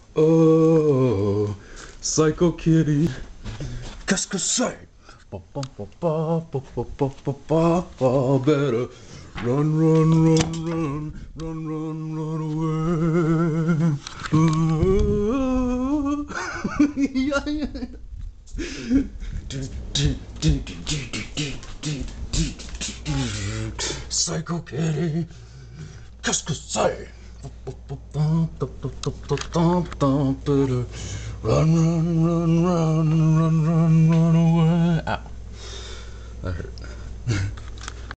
Oh, Psycho Kitty. Qu'est-ce que c'est? Better run, run, run, run, run, run, run away. Yeah, yeah. Psycho Kitty. Qu'est-ce que c'est? Run, run, run, run, run, run, run away. Ow. That hurt.